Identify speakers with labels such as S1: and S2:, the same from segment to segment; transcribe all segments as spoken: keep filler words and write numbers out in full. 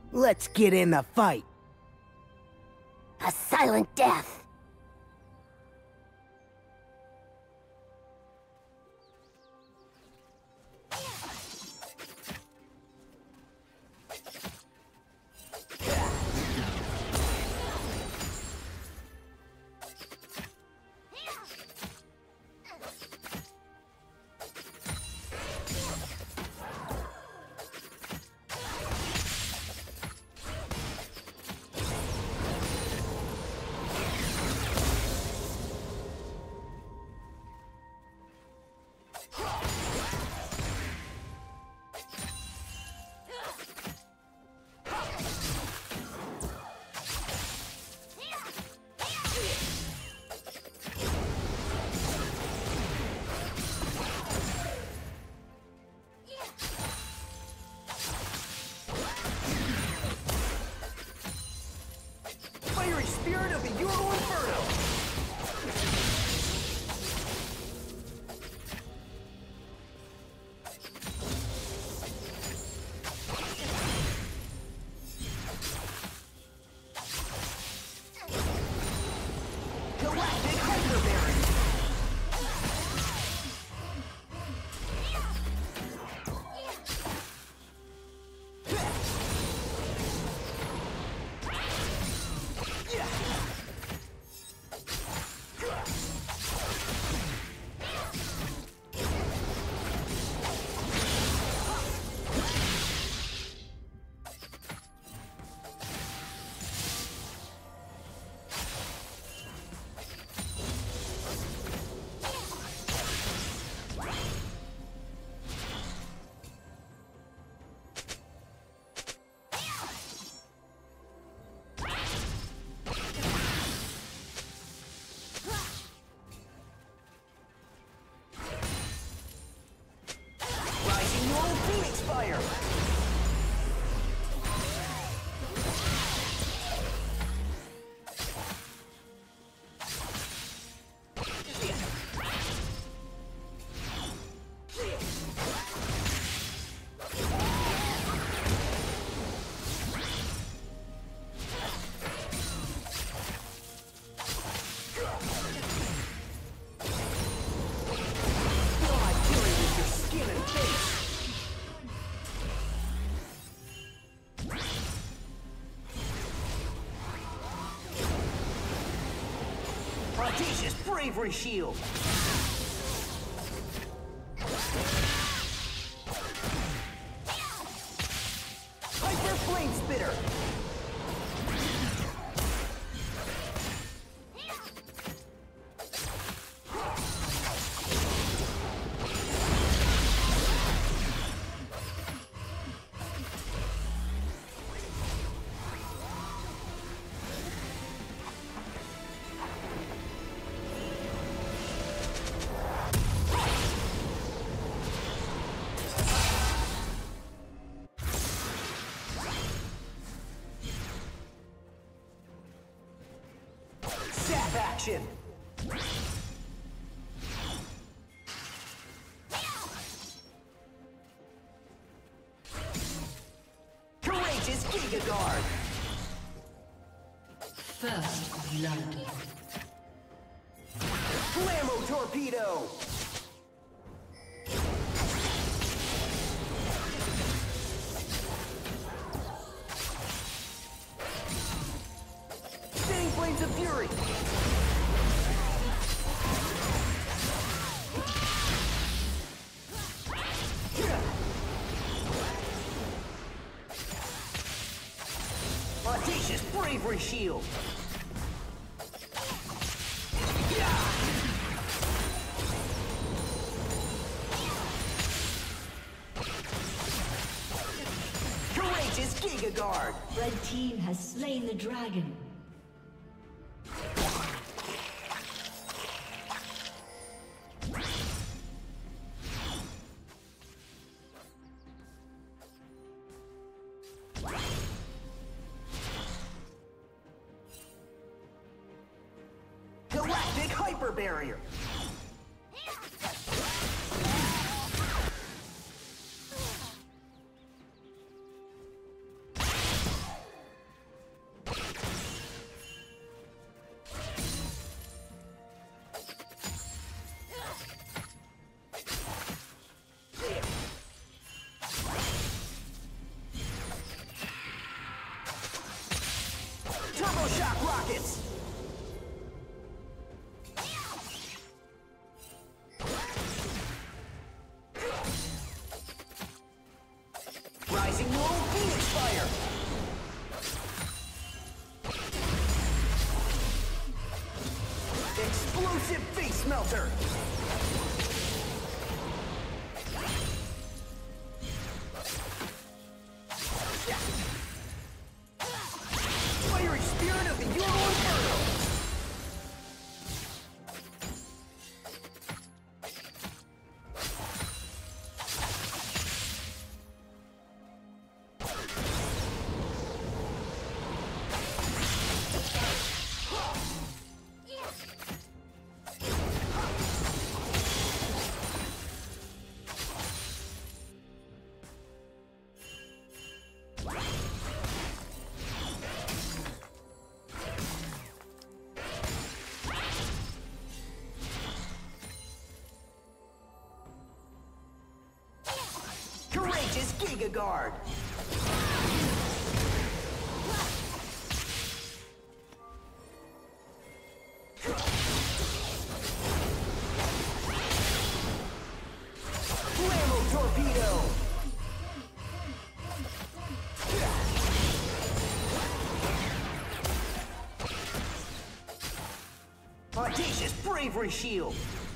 S1: Let's get in the fight.
S2: A silent death.
S1: Spirit of the Euro Inferno! Galactic Hyperberry! Audacious Bravery Shield! Hyper Flame Spitter! Action! Courageous Giga Guard!
S3: First blood.
S1: Flammo Torpedo! Spinning Flames of Fury! Audacious Bravery Shield! Courageous Giga Guard!
S3: Red team has slain the dragon.
S1: Galactic Hyper Barrier! smelter. Fiery spirit of the Euro Inferno. Courageous Giga Guard. Flammo Torpedo. Audacious Bravery Shield.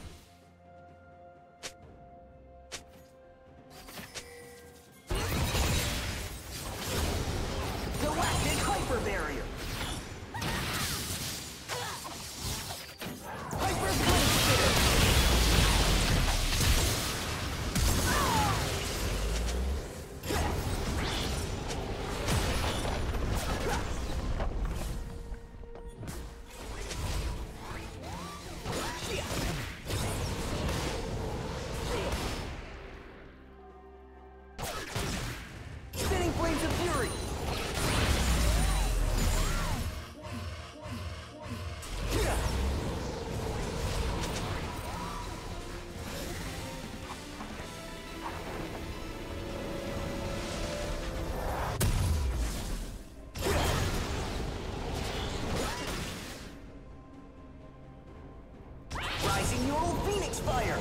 S1: Fire!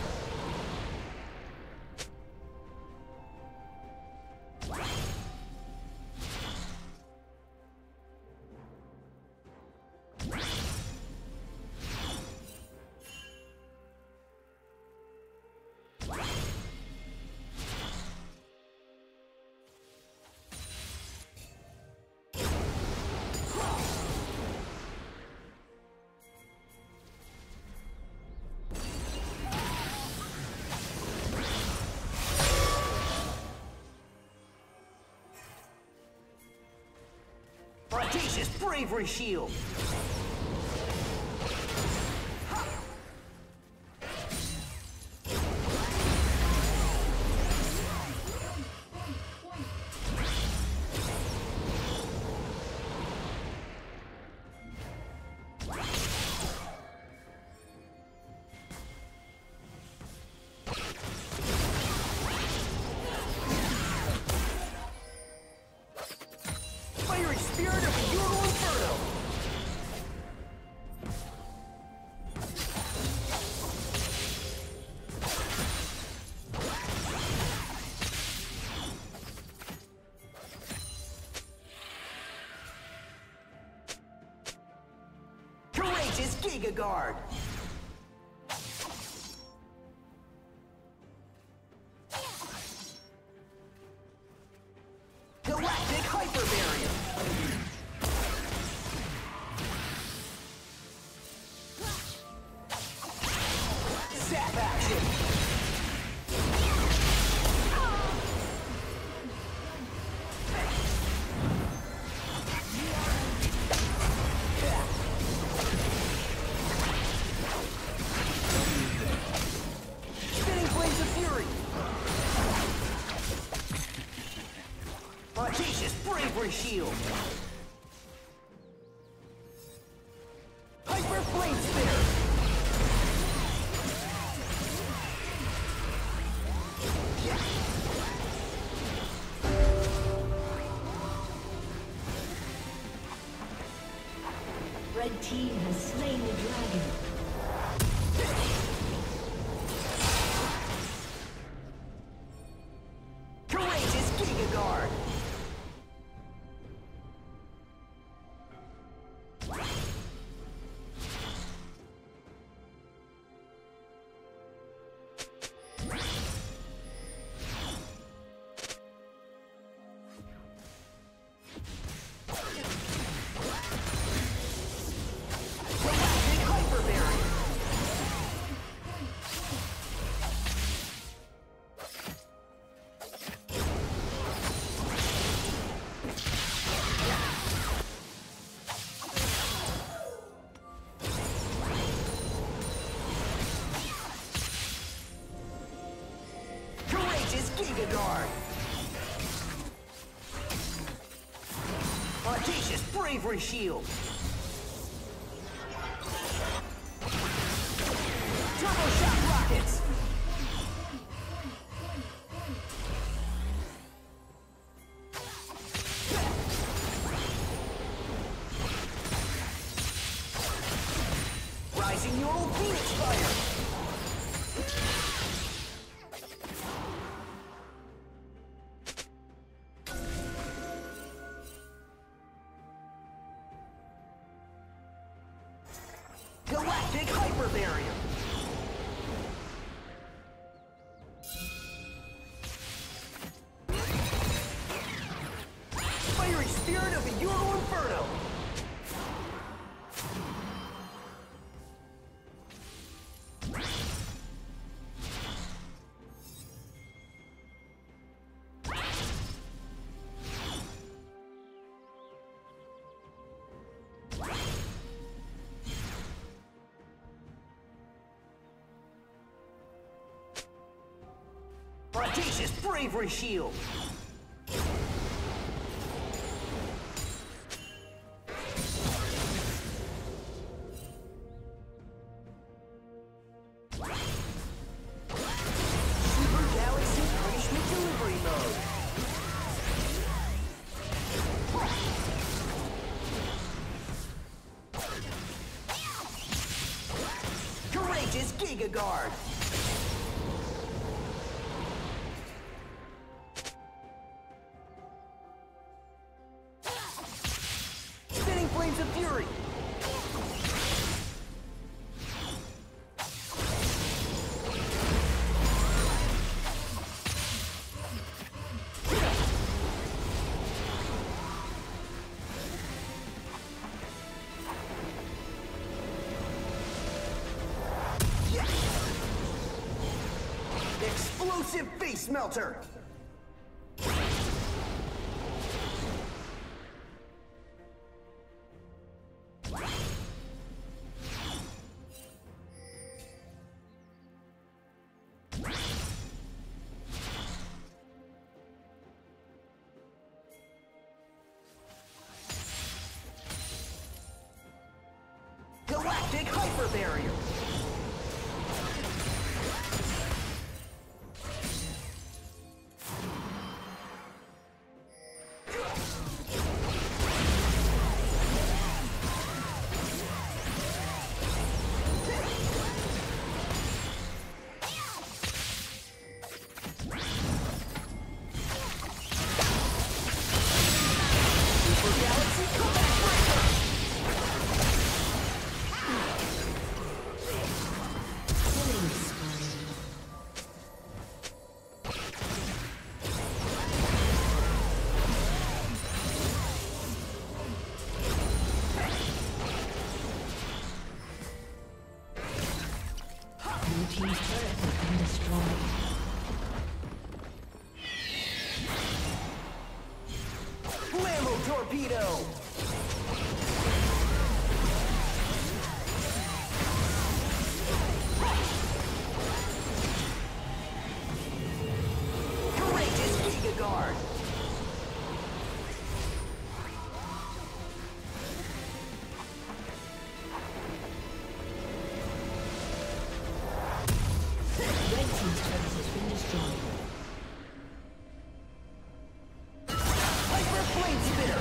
S1: Audacious Bravery Shield! Giga Guard. Galactic Hyper Barrier. Zap action. Audacious Bravery Shield! Hyper Flame Spinner!
S3: Red team has slain the dragon.
S1: Courageous Giga Guard! Audacious bravery shield. Turbo shock rockets. Rising your old Phoenix fire. Galactic hyper barrier. Fiery spirit of the Euro Inferno. Audacious bravery shield. Super Galaxy punishment delivery mode. Courageous Giga Guard. Flames of Fury! Yes! Explosive face melter! Galactic hyper barrier. Super Galaxy Comet breaker.
S3: Team's turret has been destroyed.
S1: Blammo torpedo! Courageous Giga Guard!
S3: Red team's turret has been destroyed.
S1: Hyper Flame Spitter!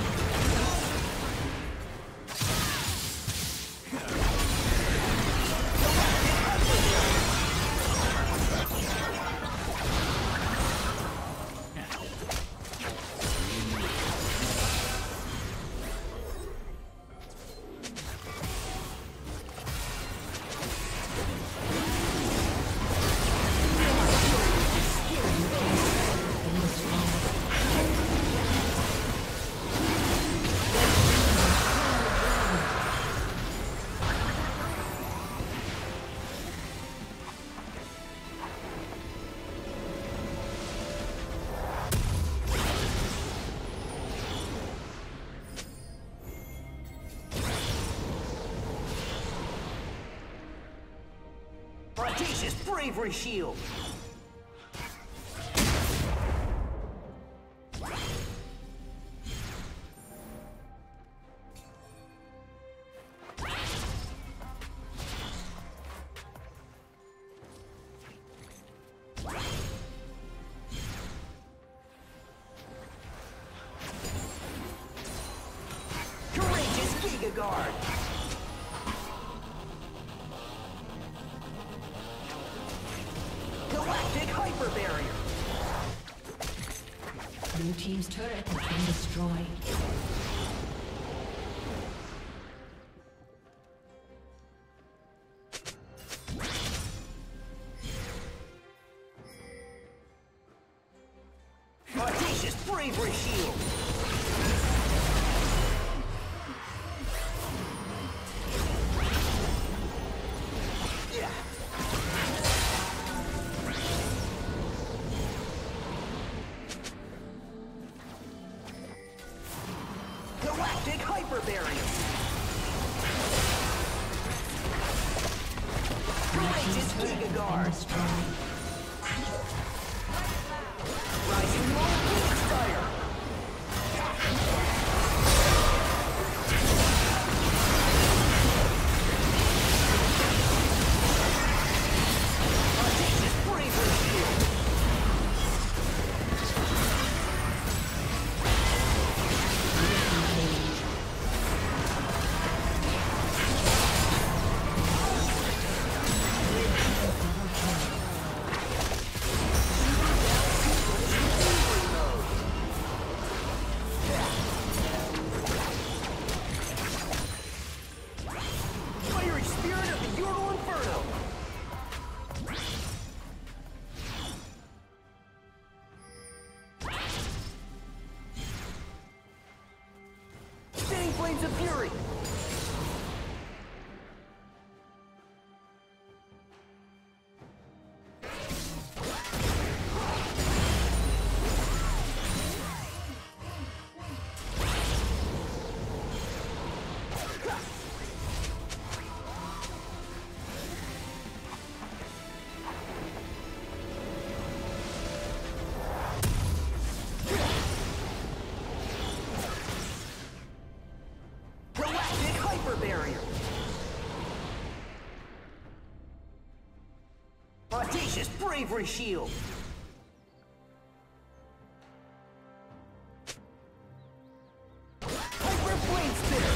S1: Audacious bravery shield! guard. Galactic hyper barrier.
S3: Blue team's turret has been destroyed.
S1: Audacious bravery shield. Galactic hyper barrier. Courageous Giga Guard. Rising roll Phoenix Fire. Audacious bravery shield. Fiery spirit of the Ural Inferno. Spinning flames of fury. Galactic hyper barrier. Audacious bravery shield. Hyper flame spitter.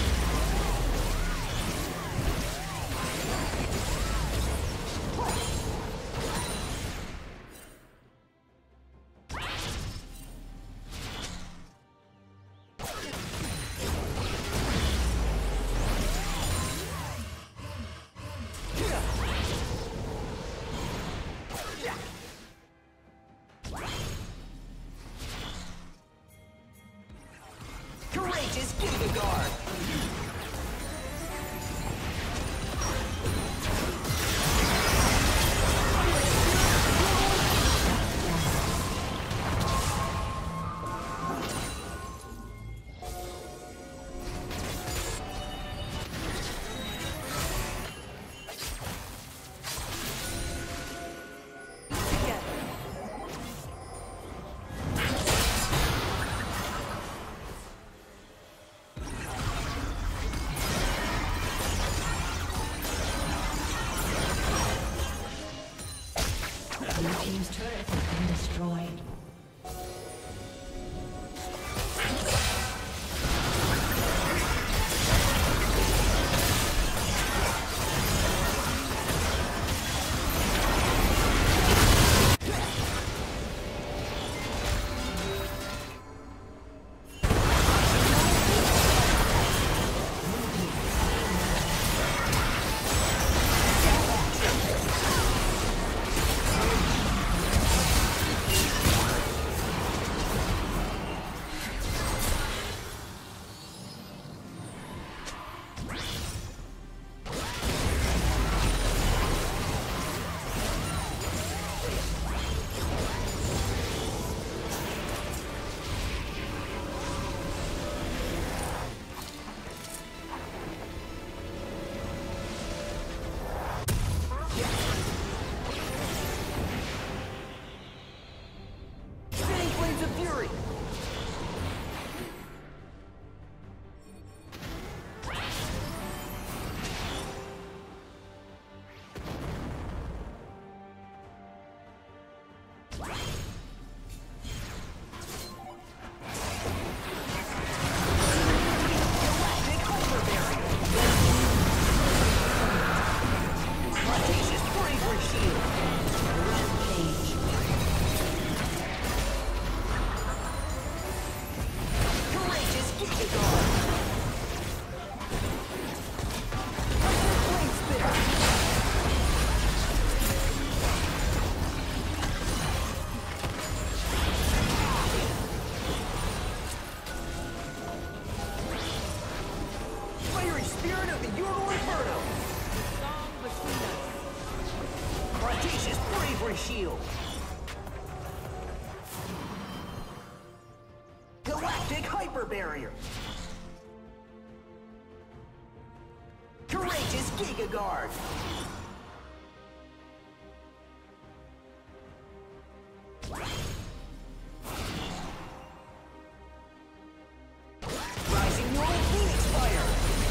S1: Courageous Giga Guard.
S3: Blue team's turret has been destroyed.
S1: spirit of the Ural Inferno!
S4: Song between us.
S1: Audacious bravery shield! Galactic hyper barrier! Courageous Giga Guard! Rising Neural Phoenix Fire!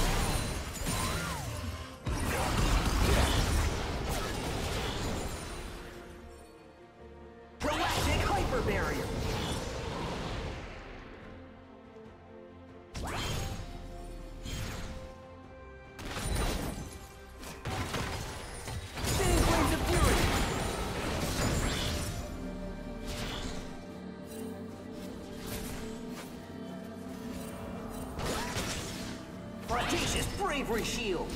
S1: Galactic hyper barrier! Spinning Flames of Fury! Audacious bravery shield!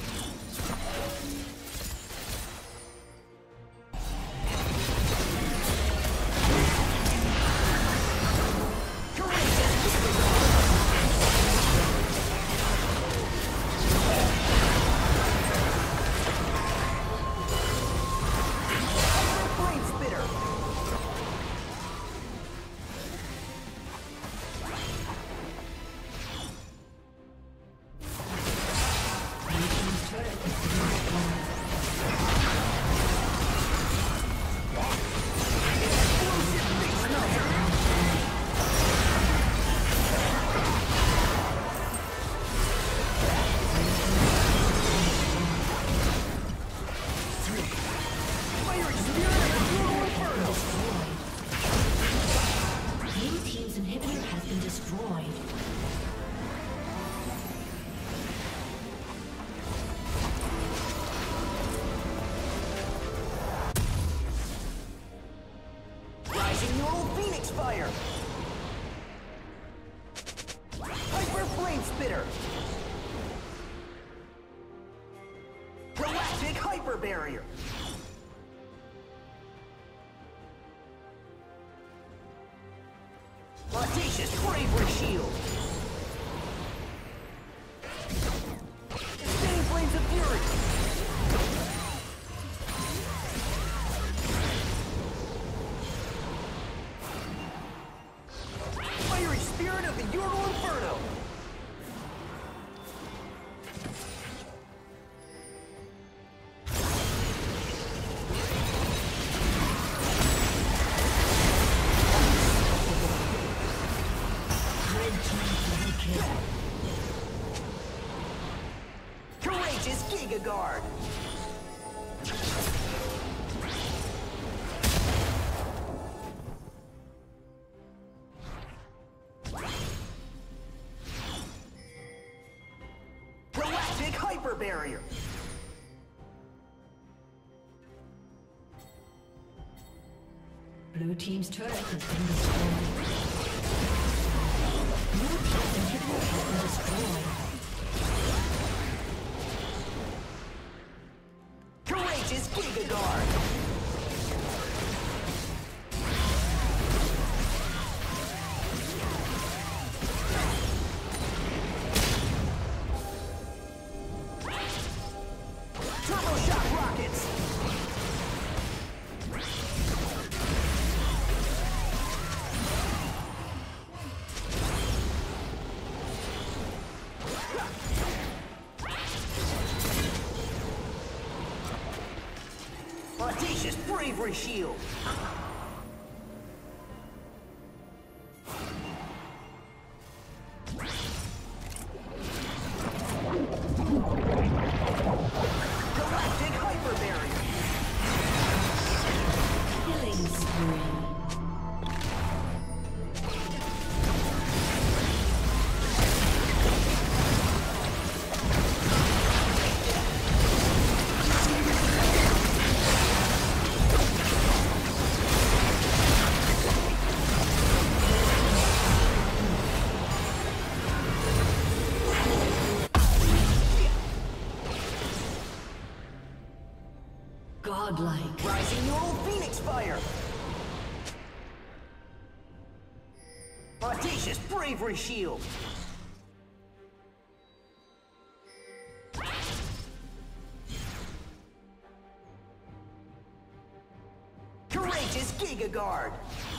S1: Fire! Hyper Flame Spitter! Galactic Hyper Barrier! Audacious Bravery Shield! Spinning Flames of Fury! Spirit of the Ural Inferno! Courageous Giga Guard! Hyper barrier!
S3: Blue team's turret has been destroyed. Blue team's inhibitor has been destroyed.
S1: Courageous Giga Guard! Turbo Shock Rockets! Audacious Bravery Shield! Galactic Hyper Barrier!
S3: Killing spree. Godlike.
S1: Rising Neural Phoenix Fire! Audacious Bravery Shield! Aegis Giga Guard.